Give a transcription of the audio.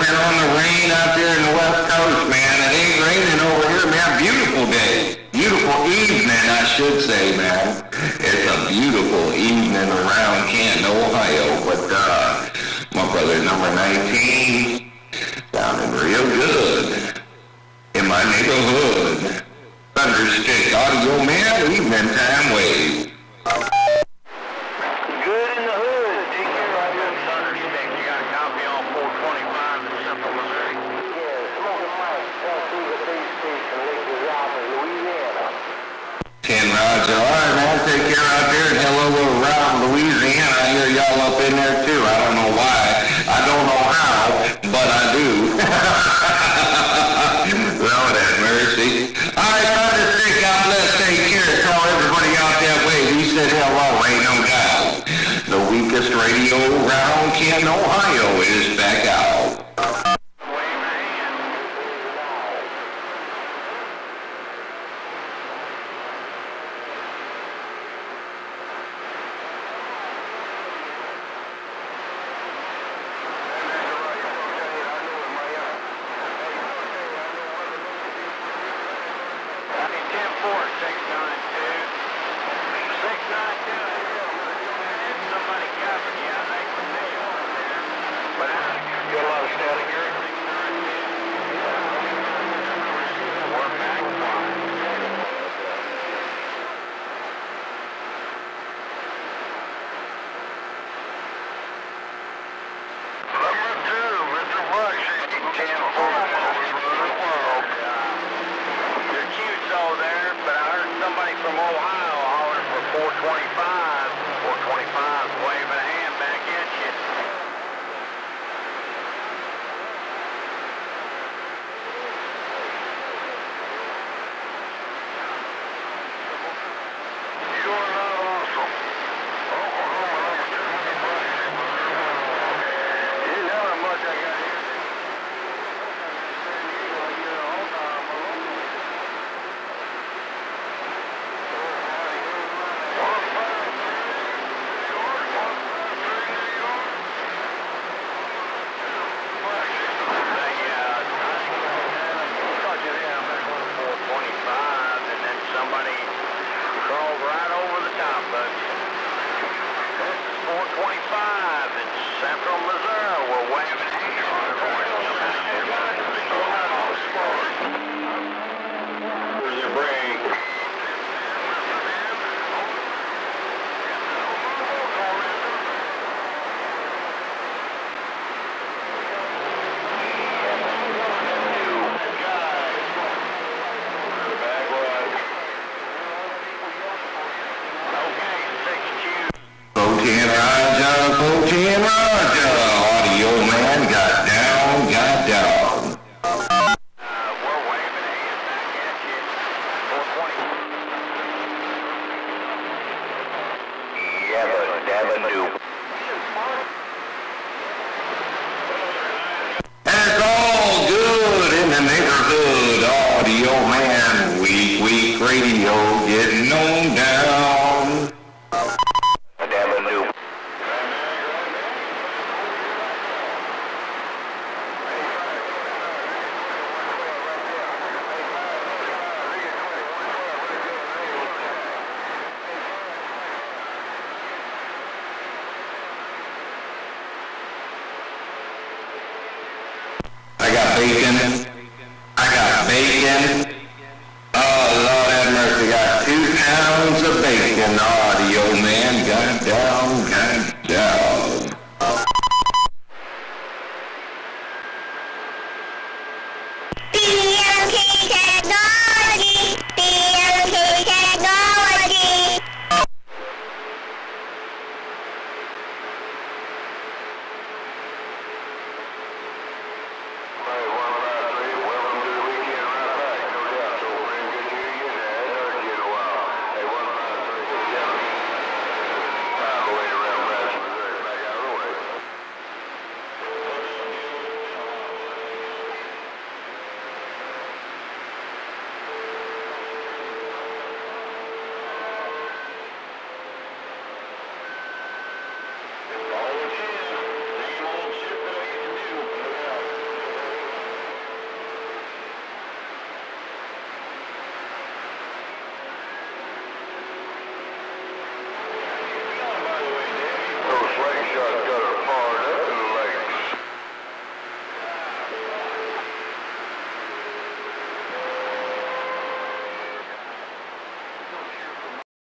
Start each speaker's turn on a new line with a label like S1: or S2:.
S1: been on the rain out there in the West Coast, man. It ain't raining over here, man. Beautiful day. Beautiful evening, I should say, man. It's a beautiful evening around Canton, Ohio. But my brother, number 19, sounding real good in my neighborhood. Thunderstick Audio Man, evening time wave.
S2: Good in the hood. Take care of your Thunderstick. You got a copy on 425 in Central Missouri? Yeah, Smoking Mike, through the base station, Lake Robbins, Louisiana.
S1: 10 Roger. All right, man. Take care out there and hello around Louisiana. I hear y'all up in there too. I don't know why. I don't know how, but I do. Lord have mercy. All right, Thunderstick, God bless. Take care. Tell everybody out that way. We said hello, ain't no doubt. The weakest radio around Canton, Ohio is back out. Audio Man got down.
S2: We're waving a hand back at you. 420. Yabba dabba doo.
S1: And it's all good in the neighborhood. Audio Man, week radio getting on down.
S2: Dabba doo.
S1: I got bacon.